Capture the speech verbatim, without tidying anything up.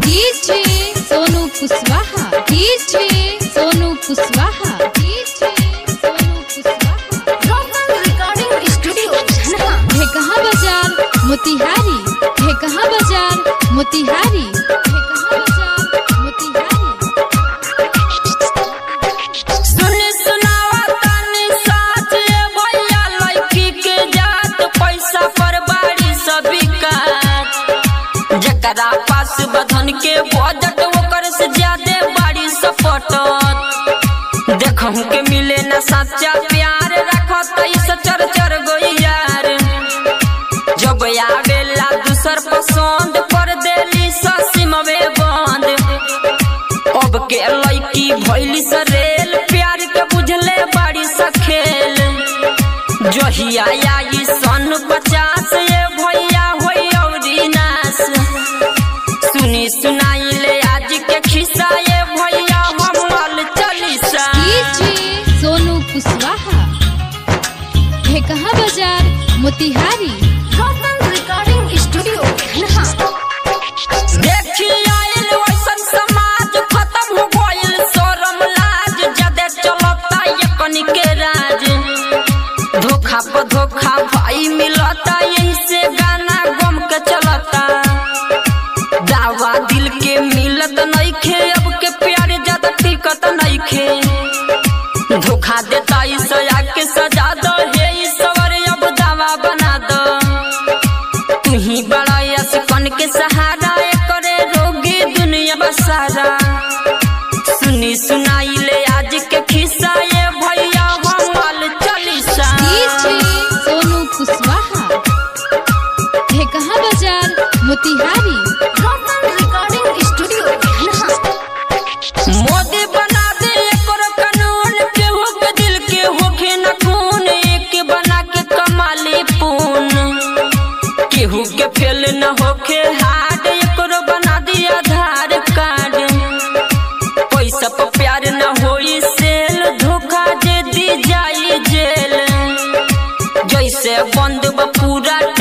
DJ Sonu Kushwaha DJ Sonu Kushwaha DJ Sonu Kushwaha recording studio Dhekaha बाजार मोतिहारी ढेकहा बाजार मोतिहारी ढेकहा बाजार मोतिहारी। सुनी सुनावा तनी साथ ये भैया लड़की के जात पैसा पर बाड़ी सभी का जकरा पास बधन के बजट ओकर से ज्यादा बाड़ी सपटत देखहु के मिले न सच्चा प्यार रखत इस चर चर गई यार जब आवेला दूसर पसंद कर देली ससीमवे बंद अब के लड़की भइली सरेल प्यार के बुझले बाड़ी सखेल जहिया आई सन पचास ये भैया होई औरी नास सुनी सुनाई ले आज के खिस्सा ये भैया हम माल चलीसा। डीजे सोनू कुशवाहा ढेकहा बाजार मोतिहारी रिकॉर्डिंग स्टूडियो। देखी आइल वैसन समाज खत्म हो गइल शरम लाज जदे चलता ये कनी के राज धोखा पर धोखा भाई मिलता यही से गाना गम के चलता दावा दिल के मिलत नइखे अब के प्यार ज्यादा टिकत नइखे धोखा देता ईसया के सजा दो हे ईश्वर अब दावा बना दो तू ही बड़ा यस कन के सहारा करे रोगी दुनिया बसारा सुनी सुनाई ले आज के खिस्सा ये भैया हम माल चलीसा। डीजे सोनू कुशवाहा ढेकहा बाजार मोतिहारी रिकॉर्डिंग स्टूडियो। मोदी बना दे एकर कानून केहू के दिल के होखे न खून एक बना के कमाली पून केहू के फेल न होखे हार्ड एकर बना दी आधार कार्ड पैसा पर प्यार न होई सेल धोखा दे दी जाई जेल जैसे बंद बा पूरा